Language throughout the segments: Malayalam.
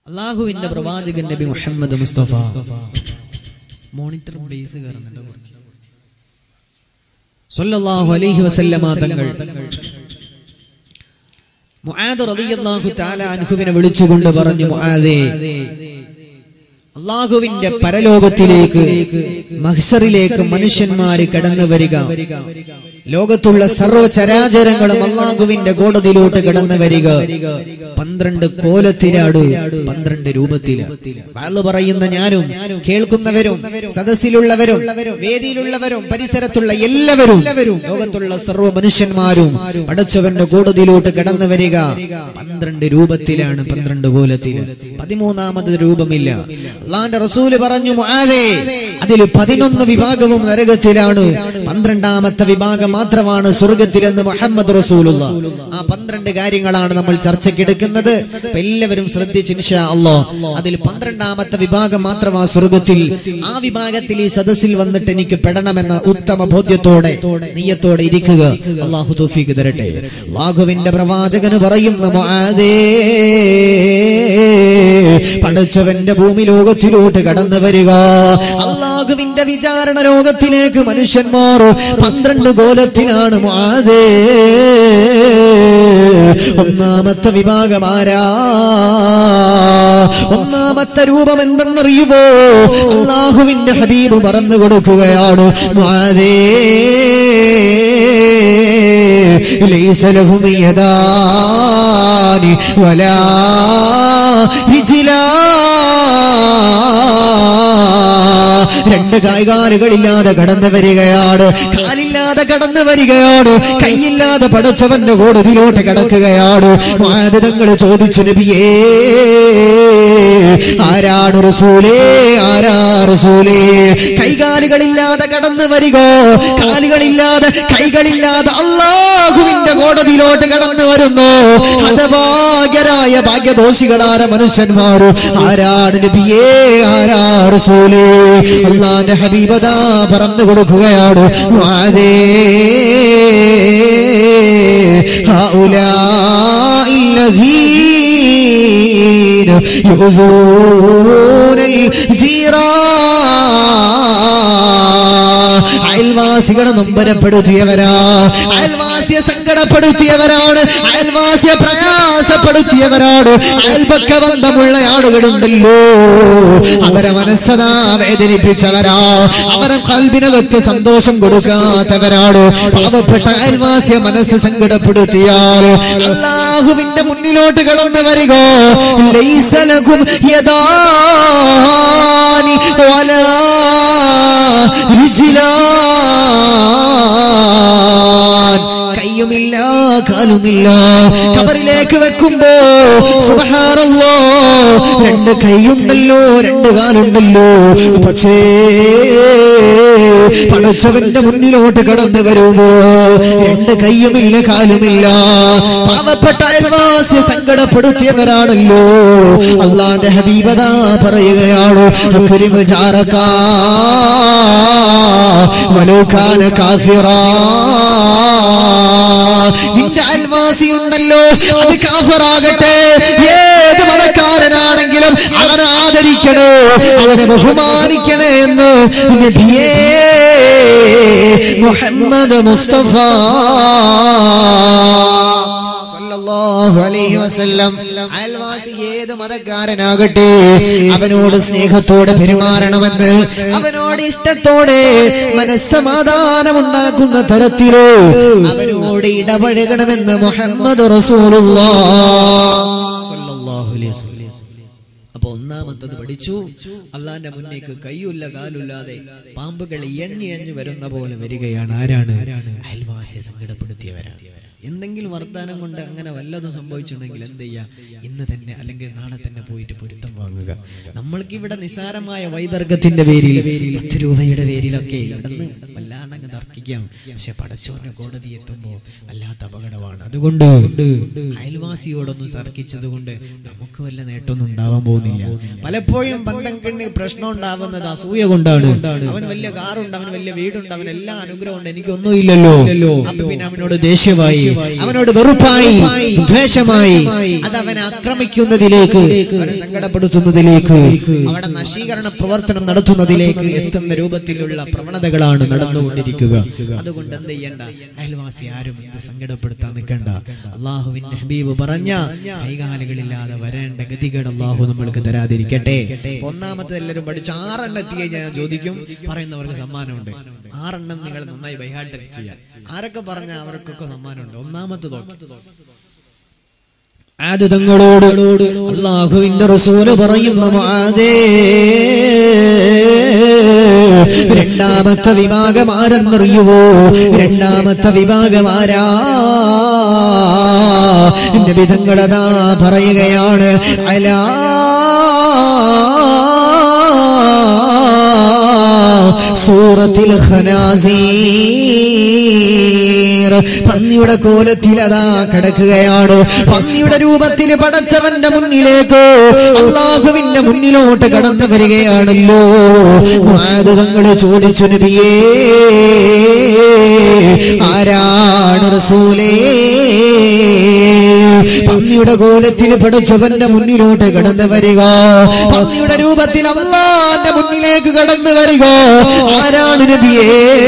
അല്ലാഹുവിന്റെ പ്രവാചകൻ നബി മുഹമ്മദ് മുസ്തഫ മോണിറ്റർ ബേസ് കയറുന്നുണ്ട് സല്ലല്ലാഹു അലൈഹി വസല്ലമ തങ്ങൾ മുആദ് റളിയല്ലാഹു തആല അൻഹുവിനെ വിളിച്ചുകൊണ്ട് പറഞ്ഞു, മുആദേ, അല്ലാഹുവിന്റെ പരലോകത്തിലേക്ക് മഹ്ശറിലേക്ക് മനുഷ്യന്മാര് കടന്നു വരിക, ലോകത്തുള്ള സർവ്വചരാചരങ്ങളും അല്ലാഹുവിന്റെ കോടതിയിലോട്ട് കടന്നു വരിക 12 കോലത്തിലാണ്, 12 രൂപത്തില്. വാള് പറയുന്ന ഞാനും കേൾക്കുന്നവരും സദസ്സിലുള്ളവരും വേദിയിലുള്ളവരും പരിസരത്തുള്ള എല്ലാവരും ലോകത്തുള്ള സർവ്വ മനുഷ്യന്മാരും പടച്ചവന്റെ കോടതിയിലോട്ട് കടന്നു വരിക 12 രൂപത്തിലാണ്, 12 കോലത്തില്. 13ാമത് രൂപമില്ല. അല്ലാഹുവിന്റെ റസൂല് പറഞ്ഞു, മുആദേ, അതിൽ 11 വിഭാഗവും നരകത്തിലാണ്, 12ാമത്തെ വിഭാഗം മാത്രമാണ് സ്വർഗത്തിലെന്ന് മുഹമ്മദ് റസൂലുള്ളാഹ്. ആ 12 കാര്യങ്ങളാണ് നമ്മൾ ചർച്ചയ്ക്കെടുക്കുന്നത്. എല്ലാവരും ശ്രദ്ധിച്ച് ഇൻഷാ അല്ലാഹ്. അതിൽ 12ാമത്തെ വിഭാഗം മാത്രമാണ് സ്വർഗത്തിൽ. ആ വിഭാഗത്തിൽ ഈ സദസ്സിൽ വന്നിട്ട് എനിക്ക് പെടണമെന്ന ഉത്തമ ബോധ്യത്തോടെ നിയ്യത്തോടെ ഇരിക്കുക. അല്ലാഹു തൗഫീഖ് തരട്ടെ. അല്ലാഹുവിന്റെ പ്രവാചകന് പറയുന്ന, മുആദേ, പടച്ചവന്റെ ഭൂമി ലോകത്തിലോട്ട് കടന്നു വരിക, അല്ലാഹുവിന്റെ വിചാരണ ലോകത്തിലേക്ക് മനുഷ്യന്മാർ 12 കോലത്തിലാണ്. മുആദേ, ഒന്നാമത്തെ വിഭാഗം ആരാ? ഒന്നാമത്തെ രൂപം എന്തെന്നറിയുവോ? അല്ലാഹുവിന്റെ ഹബീബ് പറഞ്ഞു കൊടുക്കുകയാണ്, മുആദേ, ലൈസ ലഹും യദാനി വലാ രിജ്ലാ, 2 കൈകാലുകളില്ലാതെ കടന്നു വരികയാണ്, കാലില്ലാതെ കടന്നു വരികയാണ്, കൈയില്ലാതെ പടച്ചവന്റെ കോടതിയിലോട്ട് കടക്കുകയാണ്. മുആദ് തങ്ങൾ ചോദിച്ചു, നബിയേ, ആരാണ് റസൂലേ, ആരാ റസൂലേ? കൈകാലുകളില്ലാതെ കടന്നു വരിക, കാലുകളില്ലാതെ കൈകളില്ലാതെ അല്ലാഹുവിന്റെ കോടതിയിലോട്ട് കടന്നു വരുന്നു ഹതഭാഗ്യരായ ഭാഗ്യദോഷികളായ മനുഷ്യന്മാര്. ആരാണ് നബിയേ, ആരാ റസൂലേ? അല്ലാഹുവിന്റെ ഹബീബദാ പറഞ്ഞു കൊടുക്കുകയാണ്, മുആദേ, ഹൗലാഇല്ലദീന യുദൂനൽ ജീറാൻ, അയൽവാസികളെ നൊമ്പരപ്പെടുത്തിയവരാ, അയൽവാസിയെ സങ്കടപ്പെടുത്തിയവരാണ്, അയൽവാസിയെ പ്രയാസപ്പെടുത്തിയവരാണ്, അയൽപക്ക ബന്ധമുള്ള ആളുകളുണ്ടല്ലോ, അവരെ മനസ്സതാ വേദനിപ്പിച്ചവരാ, അവരെ ഖൽബിനകത്ത് സന്തോഷം കൊടുക്കാത്തവരാണ്. പാവപ്പെട്ട അയൽവാസിയെ മനസ്സ് സങ്കടപ്പെടുത്തിയാൽ അല്ലാഹുവിന്റെ മുന്നിലോട്ട് കടന്നു വരിക, ലൈസ ലഹും യദാനി വലാ രിജ്ലാൻ, കയ്യുമില്ല കാലുമില്ല. ഖബറിലേക്ക് വെക്കുമ്പോ സുബ്ഹാനല്ലാഹ് 2 കൈയുണ്ടല്ലോ, 2 കാലുണ്ടല്ലോ, പക്ഷേ പടച്ചവന്റെ മുന്നിലോട്ട് കടന്നു വരുമ്പോ 2 കയ്യുമില്ല കാലുമില്ല. പാവപ്പെട്ട അയൽവാസി സങ്കടപ്പെടുത്തിയവരാണല്ലോ. അല്ലാഹുവിന്റെ ഹബീബദാ പറയുകയാണ്, അക്രിം ജാറകാ വലൗ കാന കാഫിറാ, നിന്റെ അയൽവാസി ഉണ്ടല്ലോ, അത് കാഫിറാകട്ടെ, ഏത് മതക്കാരനാണെങ്കിലും അവനെ ആദരിക്കണേ, അവനെ ബഹുമാനിക്കണേ എന്ന് നബിയേ മുഹമ്മദ് മുസ്തഫ സല്ലല്ലാഹു അലൈഹി വസല്ലം. അയൽവാസി ഏത് മതക്കാരനാകട്ടെ അവനോട് സ്നേഹത്തോടെ പെരുമാറണമെന്ന്, അവനോട് ഇഷ്ടത്തോടെ മനസ്സമാധാനമുണ്ടാക്കുന്ന തരത്തിലോ അവനോട് ഇടപഴകണമെന്ന് മുഹമ്മദ് റസൂലുള്ളാഹ് സല്ലല്ലാഹു അലൈഹി വസല്ലം. അപ്പൊ ഒന്നാമത്തത് പഠിച്ചു, അള്ളാന്റെ മുന്നേക്ക് കയ്യുല്ല കാലുല്ലാതെ പാമ്പുകൾ എണ്ണിയഞ്ഞു വരുന്ന പോലെ വരികയാണ്. ആരാണ്? അയൽവാസിയെ സങ്കടപ്പെടുത്തിയവരാണ്. എന്തെങ്കിലും വർത്താനം കൊണ്ട് അങ്ങനെ വല്ലതും സംഭവിച്ചിട്ടുണ്ടെങ്കിൽ എന്ത് ചെയ്യാ? ഇന്ന് തന്നെ അല്ലെങ്കിൽ നാളെ തന്നെ പോയിട്ട് പൊരുത്തം വാങ്ങുക. നമ്മൾക്ക് ഇവിടെ നിസ്സാരമായ വൈതർക്കത്തിന്റെ പേരിൽ 10 രൂപയുടെ പേരിലൊക്കെ ഇവിടുന്ന് വല്ലാണ്ട് എന്ന് തർക്കിക്കാം. പക്ഷെ പടച്ചോന്റെ കോടതി എത്തുമ്പോൾ വല്ലാത്ത അപകടമാണ്. അതുകൊണ്ട് അയൽവാസിയോടൊന്നും തർക്കിച്ചത് കൊണ്ട് നമുക്ക് വല്ല നേട്ടമൊന്നും ഉണ്ടാവാൻ പോകുന്നില്ല. പലപ്പോഴും ബന്ധം കണ്ണ് പ്രശ്നം ഉണ്ടാവുന്നത് അസൂയ കൊണ്ടാണ്. അവൻ വലിയ കാറുണ്ട്, അവൻ വലിയ വീടുണ്ട്, അവൻ എല്ലാ അനുഗ്രഹമുണ്ട്, എനിക്കൊന്നും ഇല്ലല്ലോ. അപ്പൊ പിന്നെ അവനോട് ദേഷ്യമായി, അവനോട് വെറുപ്പായി, ദ്വേഷമായി, അത് അവനെ ആക്രമിക്കുന്നതിലേക്ക്, അവനെ സങ്കടപ്പെടുത്തുന്നതിലേക്ക്, അവിടെ നശീകരണ പ്രവർത്തനം നടത്തുന്നതിലേക്ക് എത്തുന്ന രൂപത്തിലുള്ള പ്രവണതകളാണ് നടന്നുകൊണ്ടിരിക്കുക. അതുകൊണ്ട് എന്ത് ചെയ്യണ്ട, അയൽവാസി ആരും സങ്കടപ്പെടുത്താൻ നിൽക്കണ്ട. അള്ളാഹുവിന്റെ ഹബീബ് പറഞ്ഞ കൈകാലുകളില്ലാതെ വരേണ്ട ഗതികൾ അള്ളാഹു നമ്മൾക്ക് തരാതിരിക്കട്ടെ. ഒന്നാമത്തെ എല്ലാവരും പഠിച്ച് 6 എണ്ണം എത്തി കഴിഞ്ഞാൽ ഞാൻ ചോദിക്കും, പറയുന്നവർക്ക് സമ്മാനമുണ്ട്. 6 എണ്ണം നിങ്ങൾ നന്നായി ബൈഹാർട്ട് ചെയ്യാം. ആരൊക്കെ പറഞ്ഞ അവർക്കൊക്കെ സമ്മാനമുണ്ട്. ഒന്നാമത്തെ ആദ് തങ്ങളോട് അല്ലാഹുവിന്റെ റസൂല് പറയുന്ന മുആദേ, രണ്ടാമത്തെ വിഭാഗം ആരെന്നറിയുവോ? രണ്ടാമത്തെ വിഭാഗം ആരാ? നബി തങ്ങളതാ പറയുകയാണ്, അലാ സൂറത്തിൽ ഖനാസീർ, പന്നിയുടെ കോലത്തിൽ അതാ കിടക്കുകയാണ്. പന്നിയുടെ രൂപത്തിൽ പടച്ചവന്റെ മുന്നിലേക്ക്, അല്ലാഹുവിന്റെ മുന്നിലോട്ട് കടന്നു വരികയാണല്ലോ. മുആദ് തങ്ങൾ ചോദിച്ചു, നബിയേ ആരാണ് റസൂലേ? പന്നിയുടെ കോലത്തിൽ പടച്ചവന്റെ മുന്നിലോട്ട് കടന്നു വരിക, പന്നിയുടെ രൂപത്തിൽ അല്ലാഹുവിന്റെ മുന്നിലേക്ക് കടന്നു വരിക, ആരാണ് നബിയേ?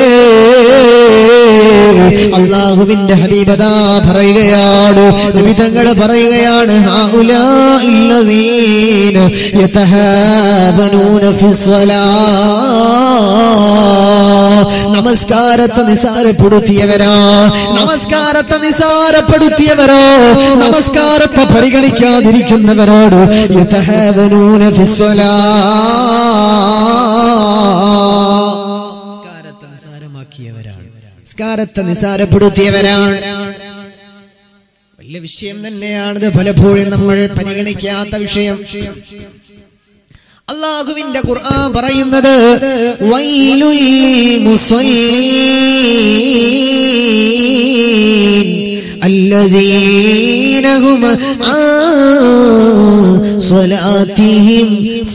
അല്ലാഹുവിന്റെ ഹബീബദാ പറയുകയാണ്, നബി തങ്ങൾ പറയുകയാണ്, ഹൗലാഇല്ലദീന യതഹാബനൂന ഫിസ്സലാത്ത്, നമസ്കാരത്തെ നിസാരപ്പെടുത്തിയവരാ, നമസ്കാരത്തെ നിസാരപ്പെടുത്തിയവരോ, നമസ്കാരത്തെ പരിഗണിക്കാതിരിക്കുന്നവരോട് യതഹാബനൂന ഫിസ്സലാത്ത്, നിസാരമാക്കിയവരാണ്, നിസ്കാരത്തെ നിസാരപ്പെടുത്തിയവരാണ്. വലിയ വിഷയം തന്നെയാണിത്. പലപ്പോഴും നമ്മൾ പരിഗണിക്കാത്ത വിഷയം. അല്ലാഹുവിന്റെ ഖുർആൻ പറയുന്നത്, വൈലുൽ മുസല്ലീൻ അല്ലദീന ഹും അൻ സ്വലാത്തിഹിം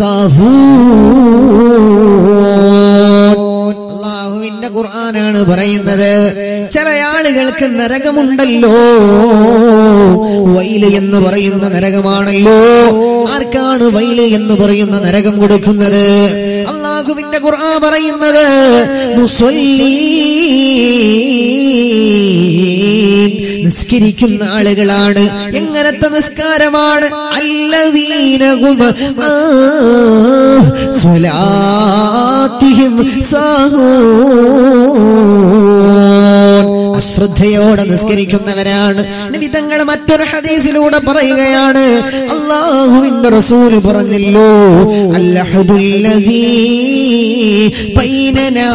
സാഹൂൻ. അല്ലാഹുവിന്റെ ഖുർആനാണ് പറയുന്നത്, ചില ആളുകൾക്ക് നരകമുണ്ടല്ലോ, വൈല് എന്ന് പറയുന്ന നരകമാണല്ലോ. ആർക്കാണ് വൈല് എന്ന് പറയുന്ന നരകം കൊടുക്കുന്നത്? അല്ലാഹുവിന്റെ ഖുർആൻ പറയുന്നത്, മുസല്ലീൻ, നിസ്കരിക്കുന്ന ആളുകളാണ്. എങ്ങനത്തെ നിസ്കാരമാണ്? അല്ലദീന ഹും സ്വലാത്തിഹിം സാഹൂൻ, അശ്രദ്ധയോടെ നിസ്കരിക്കുന്നവരാണ്. നബി തങ്ങൾ മറ്റൊരു ഹദീസിലൂടെ പറയുകയാണ്, അല്ലാഹുവിന്റെ റസൂൽ പറഞ്ഞല്ലോ, അൽഹദുല്ലദീ ബൈനനാ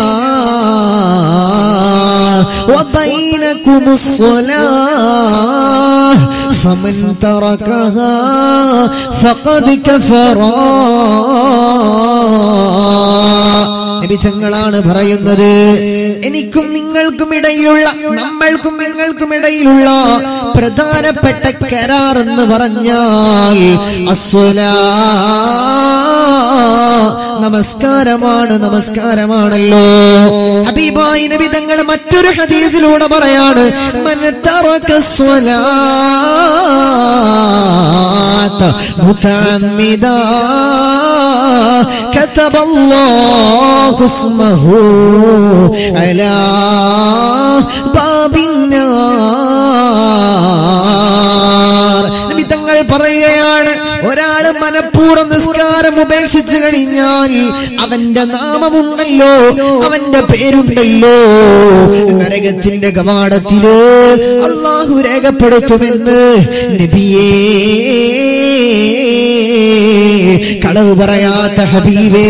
വബൈനകുമുസ് സ്വലാത്ത് ഫമൻ തറകഹാ ഫഖദ് കഫറാ. നബി തങ്ങളാണ് പറയുന്നത്, എനിക്കും നിങ്ങൾക്കും ഇടയിലുള്ള, നമ്മൾക്കും നിങ്ങൾക്കും ഇടയിലുള്ള പ്രധാനപ്പെട്ട കരാർ എന്ന് പറഞ്ഞാൽ നമസ്കാരമാണ്, നമസ്കാരമാണല്ലോ. ഹബീബായി നബി തങ്ങൾ മറ്റൊരു ഹദീസിലൂടെ പറയാണ്, മൻ തറക സ്വലാത്ത് മുതഅമ്മിദാ കതബല്ലാഹു ഇസ്മഹു അലാ ബാബിന്നാർ. നബി തങ്ങൾ പറയുകയാണ്, ഒരാള് മനഃപൂർവ്വം നിസ്കാരം ഉപേക്ഷിച്ചു കഴിഞ്ഞാൽ അവന്റെ നാമമുണ്ടല്ലോ, അവന്റെ പേരുണ്ടല്ലോ, നരകത്തിന്റെ കവാടത്തില് അല്ലാഹു രേഖപ്പെടുത്തുമെന്ന് നബിയേ. കളവ് പറയാത്ത ഹബീബേ,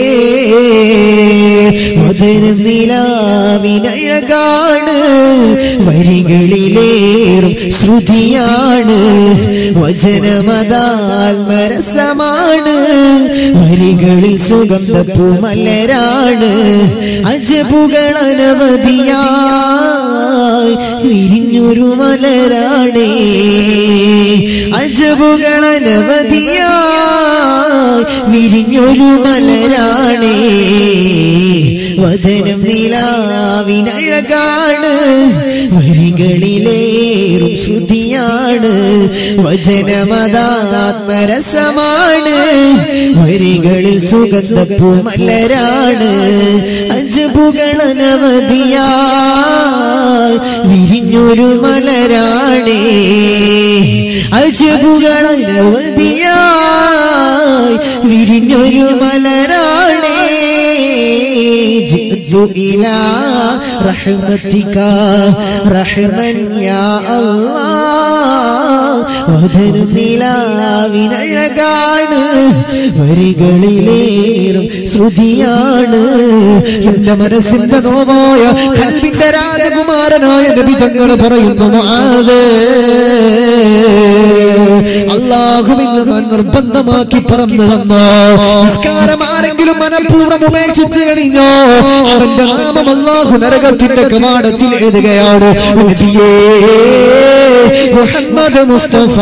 നിലാവിനഴകാണ്, വരികളിലേറും ശ്രുതിയാണ്, വചനമതാത്മരസമാണ്, വരികളിൽ സുഗന്ധപ്പൂമലരാണ് അജബുകൾ അനവധിയായി വിരിഞ്ഞൊരു മലരാണേ അജബുകൾ അനവധിയായി വിരിഞ്ഞൊരു മലരാണേ വദനം നിലാവിനഴകാണ് വരികളിലേറും ശ്രുതിയാണ് വചനമതാത്മരസമാണ് വരികളിൽ സുഗന്ധപ്പൂമലരാണ് അജബുകൾ അനവധിയായി വിരിഞ്ഞൊരു മലരാണേ അജബുകൾ അനവധിയായി വിരിഞ്ഞൊരു മലരാണേ ജിഅ്തു ഇലാ റഹ്മതിക റഹ്മൻ യാ അല്ലാഹ് വദനം നിലാവിനഴകാണ് വരികളിലേറും ശ്രുതിയാണ് എന്റെ മനസ്സിന്റെ നോവായ ഖൽബിന്റെ രാജകുമാരനായ നബി തങ്ങൾ പറയുന്നു മുആദ് അല്ലാഹുവിനെ നിർബന്ധമാക്കി പറന്നു വന്നോ നിസ്കാരം ആരെങ്കിലും മനഃപൂർവ്വം ഉപേക്ഷിച്ചു കഴിഞ്ഞോ അവന്റെ നാമം അല്ലാഹു നരകത്തിന്റെ കവാടത്തിൽ എഴുതുകയാണ് നബിയേ മുഹമ്മദ് മുസ്തഫ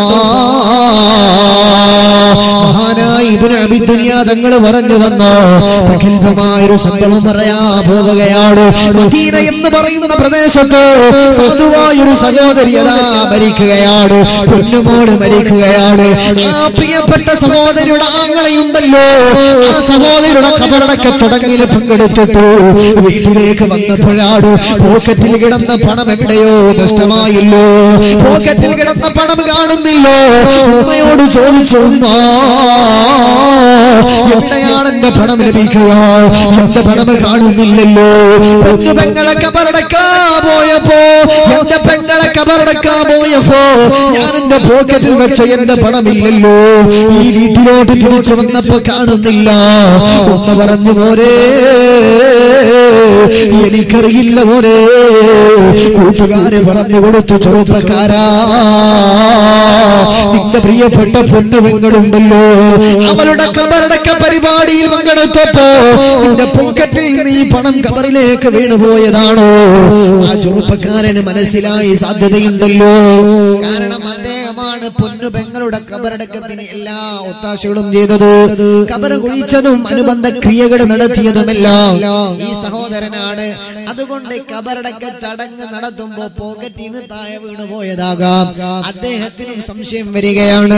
മഹാനായ ഇബ്നു അബി ദുനിയ തങ്ങൾ പറഞ്ഞു വന്നോ പ്രഗൽഭമായൊരു സംഭവം പറയാൻ പോവുകയാണ് മദീന എന്ന് പറയുന്ന പ്രദേശത്ത് സാധുവായൊരു സഹോദരി അതാ മരിക്കുകയാണ് പൊന്നുമോള് മരിക്കുകയാണ് ആ പ്രിയപ്പെട്ട സഹോദരിയുടെ ആങ്ങളയുണ്ടല്ലോ ആ സഹോദരിയുടെ ഖബറടക്ക ചടങ്ങിൽ പങ്കെടുത്തിട്ടു വീട്ടിലേക്ക് വന്നപ്പോഴാണ് പോക്കറ്റിൽ കിടന്ന പണം എവിടെയോ നഷ്ടമായില്ലോ പോക്കറ്റിൽ കിടന്ന പണം കാണുന്നില്ലോ ഉമ്മയോട് ചോദിച്ചു എവിടെയാണ് എന്റെ പണം ലഭിക്കുക എന്റെ പണം കാണുന്നില്ലല്ലോ പെങ്ങളെ കബറടക്കാൻ പോയപ്പോ എന്റെ പെങ്ങളെ കബറടക്കാൻ പോയപ്പോ ഞാൻ എന്റെ പോക്കറ്റിൽ വെച്ച എന്റെ പണമില്ലല്ലോ ഈ വീട്ടിലോട്ട് തിരിച്ചു വന്നപ്പോ കാണുന്നില്ല ഒന്ന് പറഞ്ഞു പോരേ എനിക്കറിയില്ല പോരേ കൂട്ടുകാരെ പറഞ്ഞു കൊടുത്തു ചെറുപ്പക്കാരാ നിന്റെ പ്രിയപ്പെട്ട പൊന്നുപെങ്ങളുണ്ടല്ലോ അവളുടെ കബറടക്ക പരിപാടിയിൽ പങ്കെടുത്തപ്പോ നിന്റെ പോക്കറ്റിൽ നീ പണം കബറിലേക്ക് വീണുപോയതാണോ ആ ചെറുപ്പക്കാരന് മനസ്സിലായി സാധ്യതയുണ്ടല്ലോ കാരണം അദ്ദേഹമാണ് പൊന്നുപെങ്ങളുടെ കബറടക്കത്തിന് എല്ലാ ഒത്താശകളും ചെയ്തത് കബർ കുഴിച്ചതും അനുബന്ധ ക്രിയകൾ നടത്തിയതുമെല്ലാം ഈ സഹോദരനാണ് അതുകൊണ്ട് കബറടക്ക ചടങ്ങ് നടത്തുമ്പോ പോക്കറ്റിൽ നിന്ന് താഴെ വീണുപോയതാകാം അദ്ദേഹത്തിനും സംശയം വരികയാണ്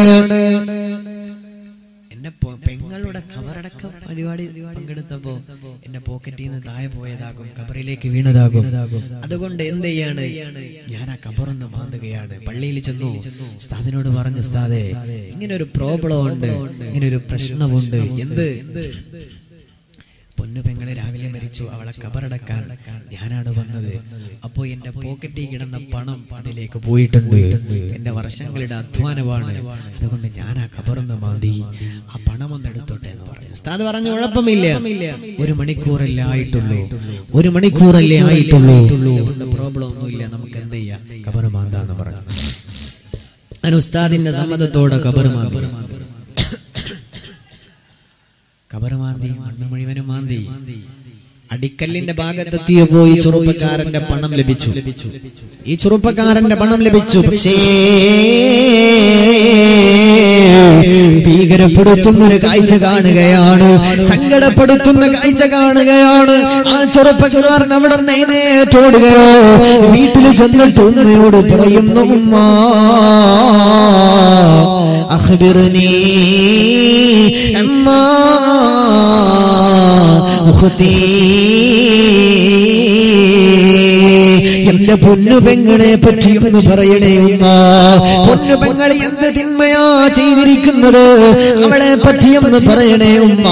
എന്റെ പെങ്ങളുടെ കബറടക്ക പരിപാടി പങ്കെടുത്തപ്പോ എന്റെ പോക്കറ്റിൽ നിന്ന് താഴെ പോയതാകും കബറിലേക്ക് വീണതാകും അതുകൊണ്ട് എന്ത് ചെയ്യാണ് ഞാൻ ആ കബറൊന്ന് മാന്തുകയാണ് പള്ളിയിൽ ചെന്നു ഉസ്താദിനോട് പറഞ്ഞു ഉസ്താദേ ഇങ്ങനെ ഒരു പ്രോബ്ലം ഉണ്ട് ഇങ്ങനെ ഒരു പ്രശ്നമുണ്ട് എന്ത് പൊന്നുപെങ്ങളെ രാവിലെ മരിച്ചു അവളെ കബറടക്കാൻ ഞാനാണ് വന്നത് അപ്പോ എന്റെ പോക്കറ്റിൽ കിടന്ന പണം അതിലേക്ക് പോയിട്ടുണ്ട് എന്റെ വർഷങ്ങളുടെ അധ്വാനമാണ് അതുകൊണ്ട് ഞാൻ ആ കബറൊന്ന് മാന്തി ആ പണം ഒന്ന് എടുത്തോട്ടെ എന്ന് പറഞ്ഞു ഉസ്താദ് പറഞ്ഞു കുഴപ്പമില്ല 1 മണിക്കൂറല്ലേ ആയിട്ടുള്ളൂ 1 മണിക്കൂറല്ലേ ആയിട്ടുള്ളൂ പ്രോബ്ലം ഒന്നുമില്ല നമുക്ക് എന്ത് ചെയ്യാം കബർ മാന്താന്ന് പറഞ്ഞു ഞാൻ ഉസ്താദിന്റെ സമ്മതത്തോടെ കബർ മാന്തി കബറുമാന്തി മണ്ണ് മുഴുവനും മാന്തി അടിക്കല്ലിന്റെ ഭാഗത്തെത്തിയപ്പോ ഈ ചെറുപ്പക്കാരന്റെ പണം ലഭിച്ചു ഈ ചെറുപ്പക്കാരന്റെ പണം ലഭിച്ചു പക്ഷേ ഭീകരപ്പെടുത്തുന്നൊരു കാഴ്ച കാണുകയാണ് സങ്കടപ്പെടുത്തുന്ന കാഴ്ച കാണുകയാണ് ആ ചെറുപ്പക്കാരൻ അവിടെ നേരിട്ടോടുകയോ വീട്ടിൽ ചെന്നിട്ട് ഉമ്മയോട് പറയുന്നു ഉമ്മ അഖ്ബിർനി അമ്മാ ഉഖ്തി എന്റെ പൊന്നുപെങ്ങളെ പറ്റി ഒന്ന് പറയണേ ഉമ്മ പൊന്നുപെങ്ങൾ എന്ത് തിന്മയാ ചെയ്തിരിക്കുന്നത് അവളെ പറ്റി ഒന്ന് പറയണേ ഉമ്മ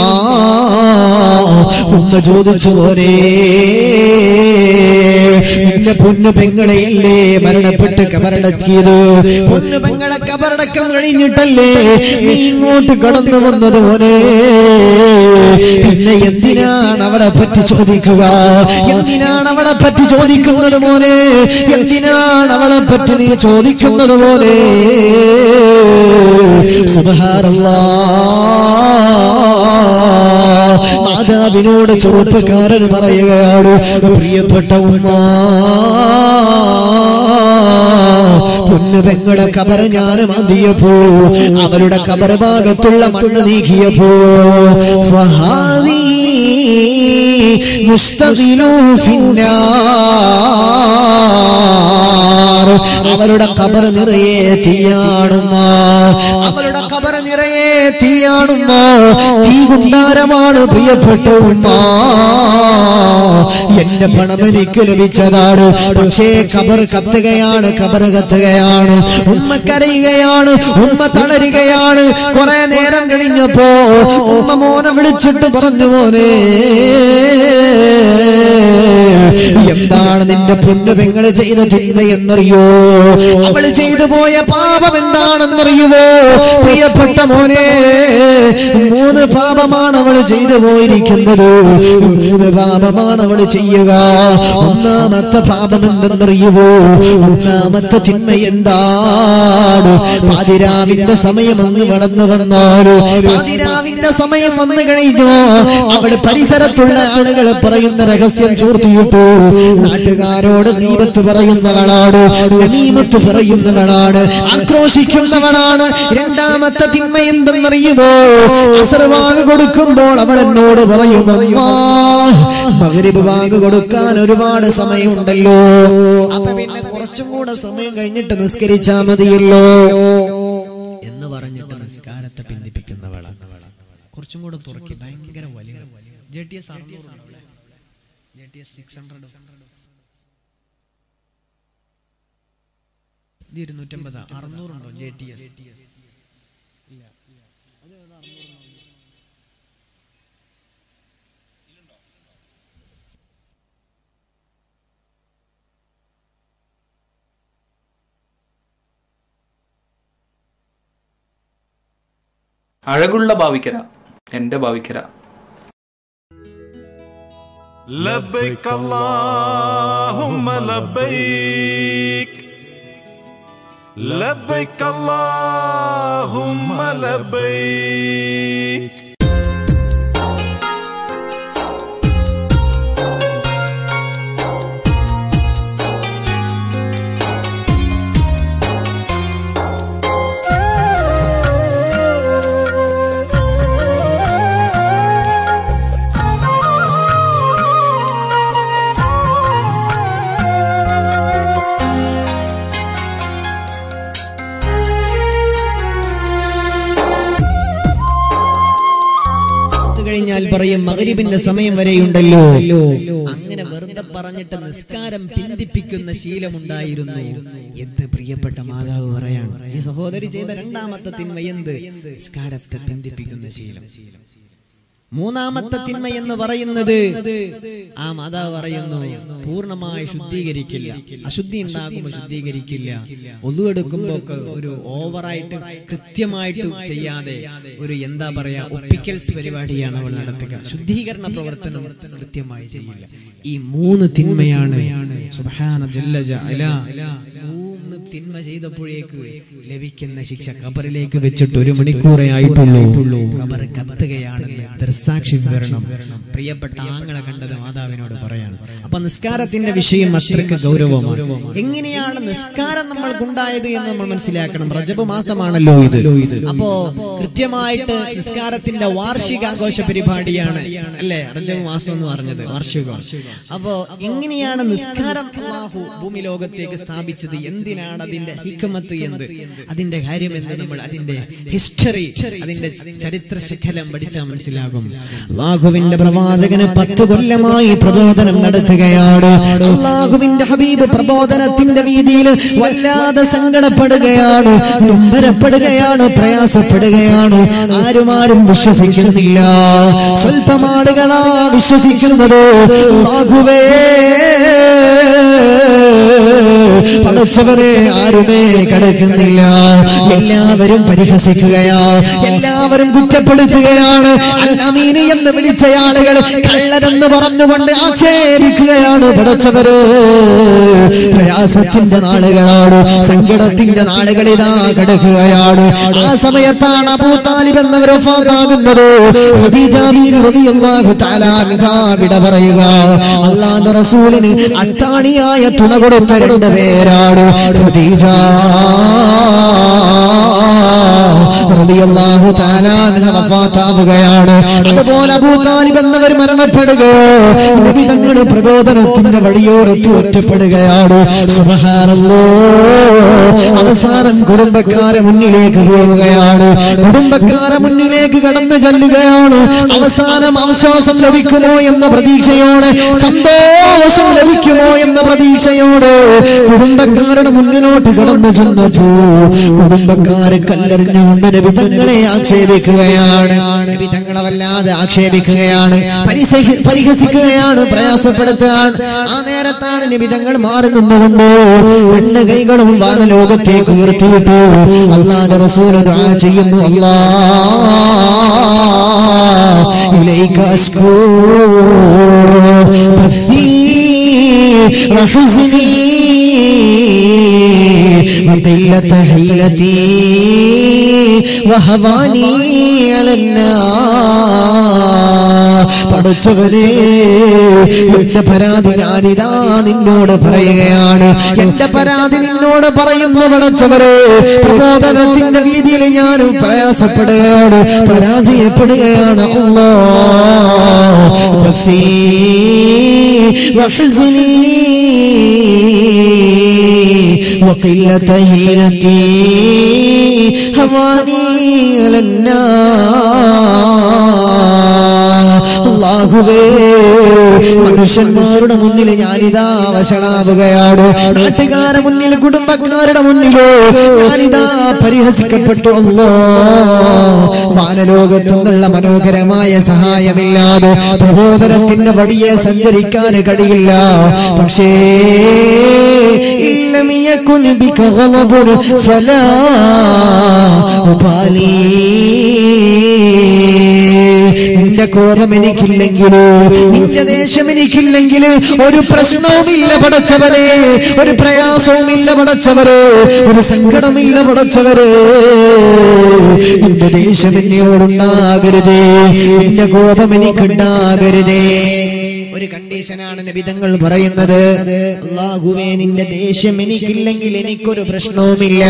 ഉമ്മ ചോദിച്ചു പോലെ എന്റെ പൊന്നുപെങ്ങളെയല്ലേ മരണപ്പെട്ട് കബറടക്കിയത് പൊന്നുപെങ്ങളെ കബറടക്കം കഴിഞ്ഞിട്ടല്ലേ നീ ഇങ്ങോട്ട് കടന്നു വന്നത് പോലെ പിന്നെ എന്തിനാണ് അവളെ പറ്റി ചോദിക്കുക എന്തിനാണ് അവളെ പറ്റി ചോദിക്കുന്നത് പോലെ എന്തിനാണ് അവളെ പറ്റി നീ ചോദിക്കുന്നത് പോലെ സുബ്ഹാനല്ലാഹ് മാതാവിനോട് ചെറുപ്പക്കാരൻ പറയുകയാണ്, പ്രിയപ്പെട്ട ഉമ്മ, പൊന്നു പെങ്ങളുടെ ഖബർ ഞാൻ മതിയപ്പോ, അവരുടെ ഖബർ ഭാഗത്തുള്ള മണ്ണ് നീക്കിയപ്പോ, ഫഹാദി മുസ്തഖിലു ഫിന്നാർ, അവരുടെ ഖബർ നിറയെ തീയാണുമ്മ, അവരുടെ ഖബർ നിറയെ തീയാണുമ്മ, തീ കുണ്ടാരമാണ് പ്രിയപ്പെട്ട ഉമ്മ. എന്റെ പണം എനിക്ക് ലഭിച്ചതാണ്, പക്ഷേ ഖബർ കത്തുകയാണ്, ഖബർ കത്തുകയാണ്. ഉമ്മ കരയുകയാണ്, ഉമ്മ തളരുകയാണ്. കുറെ നേരം കഴിഞ്ഞപ്പോ ഉമ്മ മോനെ വിളിച്ചിട്ട് പറഞ്ഞു, മോനെ എന്താണ് നിന്റെ പൊന്നു പെങ്ങള് ചെയ്ത തിന്മ എന്നറിയോ? അവള് ചെയ്തു പോയ പാപം എന്താണെന്നറിയുമോ? പ്രിയപ്പെട്ട മോനെ, 3 പാപമാണ് അവള് ചെയ്തു പോയിരിക്കുന്നത്. 3 പാപമാണ് അവള് ചെയ്യുക. ഒന്നാമത്തെ പാപം എന്തെന്നറിയുമോ? ഒന്നാമത്തെ തിന്മ എന്താണ്? പാതിരാവിന്റെ സമയം അങ്ങ് കടന്നു വന്നാലോ, പാതിരാവിന്റെ സമയം വന്നു കഴിഞ്ഞോ അവള് പരിസരത്തുള്ള ആളുകളെ പറയുന്ന രഹസ്യം ചോർത്തിയിട്ടു നാട്ടുകാരോട് ഗീബത്ത് പറയുന്നവളാണ്, നമീമത്ത് പറയുന്നവളാണ്, ആക്രോശിക്കുന്നവളാണ്. രണ്ടാമത്തെ തിന്മ എന്തെന്നറിയുമോ? അസ്ർ വാങ്ങ് കൊടുക്കുമ്പോൾ അവൾ എന്നോട് പറയും, മഗ്രിബ് വാങ്ങ് കൊടുക്കാൻ ഒരുപാട് സമയമുണ്ടല്ലോ, അപ്പൊ പിന്നെ കുറച്ചും കൂടെ സമയം കഴിഞ്ഞിട്ട് നിസ്കരിച്ചാ മതിയല്ലോ എന്ന് പറഞ്ഞിട്ട് നിസ്കാരത്തെ പിന്തിപ്പിക്കുന്നവളാണ്. കുറച്ചും കൂടെ തുറക്കി, ഭയങ്കര വലിയ JTS 600 250 600 ഉണ്ടോ JTS? അഴകുള്ള ഭാവിക്കര, എന്റെ ഭാവിക്കര. ലബ്ബൈക് അല്ലാഹുമ്മ ലബ്ബൈക്, ലബ്ബൈക് അല്ലാഹുമ്മ ലബ്ബൈക്. കഴിഞ്ഞാൽ പറയും മഗ്രിബിന്റെ സമയം വരെയുണ്ടല്ലോ. അങ്ങനെ വെറുതെ പറഞ്ഞിട്ട് നിസ്കാരം പിന്തിപ്പിക്കുന്ന ശീലമുണ്ടായിരുന്നു എന്ന് പ്രിയപ്പെട്ട മാതാവ് പറയാണ്. ഈ സഹോദരി ചെയ്ത രണ്ടാമത്തെ തിന്മ എന്ത്? നിസ്കാരത്തെ പിന്തിപ്പിക്കുന്ന ശീലം. മൂന്നാമത്തെ തിന്മ എന്ന് പറയുന്നത് ആ മാതാവ് പറയുന്നു പൂർണ്ണമായി ശുദ്ധീകരിക്കില്ല, അശുദ്ധി ഉണ്ടാകുമ്പോൾ ശുദ്ധീകരിക്കില്ല. ഒളു എടുക്കുമ്പോ ഒരു ഓവറായിട്ട് കൃത്യമായിട്ട് ചെയ്യാതെ ഒരു എന്താ പറയാ ഒപ്പിക്കൽസ് പരിപാടിയാണ് അവൾ നടത്തുക. ശുദ്ധീകരണ പ്രവർത്തനം കൃത്യമായി ചെയ്യില്ല. ഈ 3 തിന്മയാണ് സുബ്ഹാന ജല്ല ജഅല. 3 തിന്മ ചെയ്തപ്പോഴേക്ക് ലഭിക്കുന്ന ശിക്ഷ ഖബറിലേക്ക് വെച്ചിട്ട് 1 മണിക്കൂറേ ആയിട്ടുള്ളൂ. ഖബർ കത്തുകയാണെന്ന് ദൃസാക്ഷി വിവരണം പ്രിയപ്പെട്ട ആങ്ങളെ കണ്ടത് മാതാവിനോട് പറയാണ്. അപ്പൊ നിസ്കാരത്തിന്റെ വിഷയം അത്രയ്ക്ക് ഗൗരവമാണ്. എങ്ങനെയാണ് നിസ്കാരം നമ്മൾക്കുണ്ടായത് എന്ന് നമ്മൾ മനസ്സിലാക്കണം. റജബ് മാസമാണല്ലോ ഇത്. അപ്പോ കൃത്യമായിട്ട് നിസ്കാരത്തിന്റെ വാർഷികാഘോഷ പരിപാടിയാണ് അല്ലെ റജബ് മാസം എന്ന് പറഞ്ഞത്, വാർഷികം. അപ്പോ എങ്ങനെയാണ് നിസ്കാരം അല്ലാഹു ഭൂമി ലോകത്തേക്ക് സ്ഥാപിച്ചത്, എന്തിനാണ് അതിന്റെ ഹിക്മത്ത് എന്ത്, അതിന്റെ കാര്യം എന്ത്, നമ്മൾ അതിന്റെ ഹിസ്റ്ററി, അതിന്റെ ചരിത്ര ശകലം പഠിച്ചാൽ മനസ്സിലാകും. അല്ലാഹുവിന്റെ പ്രവാചകന് 10 കൊല്ലമായി പ്രബോധനം നടത്തുകയാണ്. അല്ലാഹുവിന്റെ ഹബീബ് പ്രബോധനത്തിന്റെ വീതിയിൽ വല്ലാതെ സങ്കടപ്പെടുകയാണ്, നൊമ്പരപ്പെടുകയാണ്, പ്രയാസപ്പെടുകയാണ്. ആരും വിശ്വസിക്കുന്നില്ല. സ്വല്പം ആളുകളാ വിശ്വസിക്കുന്നത്. അല്ലാഹുവേ പടച്ചവനെ ആരുമേ കിടക്കുന്നില്ല. എല്ലാവരും പരിഹസിക്കുകയാ, എല്ലാവരും കുറ്റപ്പെടുത്തുകയാണ്. അൽ-അമീൻ എന്ന് വിളിച്ച ആളുകൾ കള്ളരെന്ന് പറഞ്ഞുകൊണ്ട് ആക്ഷേപിക്കുകയാണ്. പടച്ചവര് പ്രയാസത്തിന്റെ നാളുകളാണ്, സങ്കടത്തിന്റെ നാളുകളിതാ കിടക്കുകയാണ്. ആ സമയത്താണ് അബൂ താലിബ് എന്നവർ വഫാത്താകുന്നത്. ഖദീജ ബീവി റളിയല്ലാഹു തആല അൻഹാ വിട പറയുക. അല്ലാഹുവിന്റെ റസൂലിന് അത്താണിയായ തുണ കൊടുത്ത രണ്ട് പേരാണ്. ഖദീജ റളിയല്ലാഹു തആല അൻഹ വഫാത്താവുകയാണ്. അതുപോലെ അബൂ താലിബ് എന്നവർ മരണപ്പെടുകയോ നബി തങ്ങളുടെ പ്രബോധനത്തിന്റെ വഴിയോരത്ത് ഒറ്റപ്പെടുകയാണ്. സുബ്ഹാനല്ലാഹ്. അവസാനം കുടുംബക്കാരെ മുന്നിലേക്ക് പോവുകയാണ്. കുടുംബക്കാരെ മുന്നിലേക്ക് കടന്നു ചെല്ലുകയാണ്. അവസാനം ആശ്വാസം ലഭിക്കുമോ എന്ന പ്രതീക്ഷയോടെ, സന്തോഷം ലഭിക്കുമോ എന്ന പ്രതീക്ഷയോടെ കുടുംബക്കാരുടെ മുന്നിലോട്ട് കടന്നു ചെന്നപ്പോ കുടുംബക്കാരെ കല്ലെറിഞ്ഞുകൊണ്ട് നബി തങ്ങളെ ആക്ഷേപിക്കുകയാണ്. നബി തങ്ങളെ വല്ലാതെ ആക്ഷേപിക്കുകയാണ്, പരിഹസിക്കുകയാണ്, പ്രയാസപ്പെടുത്തുകയാണ്. ആ നേരത്താണ് നബി തങ്ങൾ മാറി നിന്നുകൊണ്ട് രണ്ട് കൈകളും വാനലോകത്തേക്ക് ഉയർത്തിയിട്ടു അല്ലാഹുവിന്റെ റസൂൽ ദുആ ചെയ്യുന്നു. അല്ലാഹ് ഇലൈക അസ്കൂ ബഫീ വഹസ്നി വഖില്ലത ഹീലതി വഹവാനി അലന്നാ. പടച്ചവനെ എന്റെ പരാതി ഞാനിതാ നിന്നോട് പറയുകയാണ്. എന്റെ പരാതി നിന്നോട് പറയുന്നു പടച്ചവരെ. പ്രബോധനത്തിന്റെ വീതിയിൽ ഞാനും പ്രയാസപ്പെടുകയാണ്, പരാജയപ്പെടുകയാണ്. അല്ലാഹ് വഫീ വഹസ്നി വഖില്ലത ഹീലതി ഹവാനി അലന്നാ. അല്ലാഹുവേ, മനുഷ്യന്മാരുടെ മുന്നിൽ ഞാനിതാ വശളാവുകയാണ്. നാട്ടുകാരുടെ മുന്നിൽ, കുടുംബക്കാരുടെ മുന്നിലോ ഞാനിതാ പരിഹസിക്കപ്പെട്ടു. അല്ലാഹ്, വാനലോകത്തുനിന്നുള്ള മനോഹരമായ സഹായമില്ലാതെ പ്രബോധനത്തിന്റെ വഴിയെ സഞ്ചരിക്കാൻ കഴിയില്ല. പക്ഷേ ഇല്ലം യകുൻ ബിക ഗളബുൻ ഫലാ ഉബാലി. നിന്റെ കോപം എനിക്കില്ലെങ്കിലോ, നിന്റെ ദേഷ്യം എനിക്കില്ലെങ്കില് ഒരു പ്രശ്നവുമില്ല പടച്ചവരെ, ഒരു പ്രയാസവുമില്ല പടച്ചവരെ, ഒരു സങ്കടമില്ല പടച്ചവരെ. നിന്റെ ദേഷ്യം എന്നോടുണ്ടാകരുതേ, നിന്റെ കോപം എനിക്കുണ്ടാകരുതേ. ഒരു കണ്ടീഷനാണ് നബി തങ്ങൾ പറയുന്നത്. അല്ലാഹുവേ, നിന്റെ ദേഷ്യം എനിക്കില്ലെങ്കിൽ എനിക്കൊരു പ്രശ്നവുമില്ല.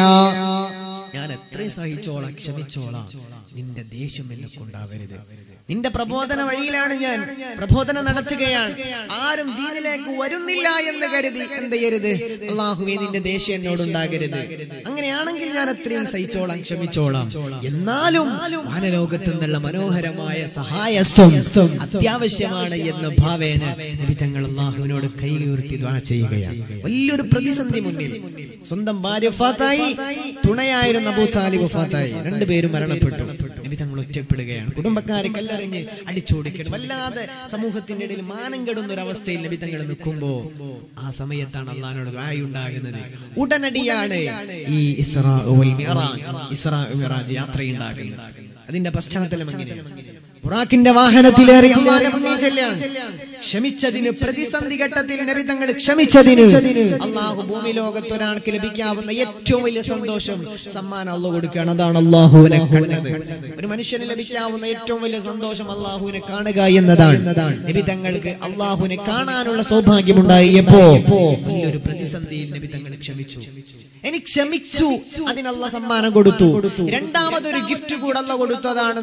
ഞാൻ എത്ര സഹിച്ചോളാം, ക്ഷമിച്ചോളാം, നിന്റെ ദേഷ്യം എനിക്കുണ്ടാവരുത്. നിന്റെ പ്രബോധന വഴിയിലാണ് ഞാൻ പ്രബോധനം നടത്തുകയാണ്. ആരും ദീനിലേക്ക് വരുന്നില്ല എന്ന് കരുതി എന്ത് ചെയ്യരുത്, അല്ലാഹുവേ നിന്റെ ദേഷ്യം എന്നോടുണ്ടാകരുത്. അങ്ങനെയാണെങ്കിൽ ഞാൻ അത്രയും സഹിച്ചോളാം, ക്ഷമിച്ചോളാം. എന്നാലും വാനലോകത്ത് നിന്നുള്ള മനോഹരമായ സഹായസ്വം അത്യാവശ്യമാണ് എന്ന ഭാവേന നബി തങ്ങൾ അല്ലാഹുവിനോട് കൈ ഉയർത്തി ദുആ ചെയ്യുകയാണ്. വലിയൊരു പ്രതിസന്ധി മുന്നിൽ. സ്വന്തം ഭാര്യ വഫാത്തായി, തുണയായിരുന്ന അബൂ താലിബ് വഫാത്തായി, രണ്ടുപേരും മരണപ്പെട്ടു. നബി തങ്ങൾ ഒറ്റപ്പെടുകയാണ്. കുടുംബക്കാരെ കല്ലെറിഞ്ഞ് അടിച്ചോടിക്കണം. വല്ലാതെ സമൂഹത്തിന്റെ ഇടയിൽ മാനം കെടുന്ന ഒരു അവസ്ഥയിൽ നബി തങ്ങൾ നിൽക്കുമ്പോ ആ സമയത്താണ് അല്ലാഹുവിനോട് ദുആ ഉണ്ടാകുന്നത്. ഉടനടിയാണ് ഈ ഇസ്റാ വൽ മിഅ്റാജ് യാത്രയുണ്ടാകുന്നത്. അതിന്റെ പശ്ചാത്തലം എങ്ങനെയാണ്? ബുറാഖിന്റെ വാഹനത്തിലേറി അല്ലാഹുവിന്റെ മുന്നിൽ ചെല്ലാണ്. ക്ഷമിച്ചതിന്, പ്രതിസന്ധി ഘട്ടത്തിൽ നബി തങ്ങൾ ക്ഷമിച്ചതിന് അല്ലാഹു ഭൂമി ലോകത്ത് ഒരാൾക്ക് ലഭിക്കാവുന്ന ഏറ്റവും വലിയ സന്തോഷം സമ്മാനം അല്ലാഹു കൊടുക്കുകയാണ്. അതാണ് അല്ലാഹുവിനെ കണ്ടത്. ഒരു മനുഷ്യന് ലഭിക്കാവുന്ന ഏറ്റവും വലിയ സന്തോഷം അല്ലാഹുവിനെ കാണുക എന്നതാണ്. നബി തങ്ങൾക്ക് അല്ലാഹുവിനെ കാണാനുള്ള സൗഭാഗ്യമുണ്ടായപ്പോ വലിയൊരു പ്രതിസന്ധിയിൽ നബി തങ്ങൾ ക്ഷമിച്ചു. എനിക്ക് ക്ഷമിച്ചു, അതിന് അല്ലാഹു സമ്മാനം കൊടുത്തു. രണ്ടാമതൊരു ഗിഫ്റ്റ് കൂടെ അല്ലാഹു കൊടുത്തു. അതാണ്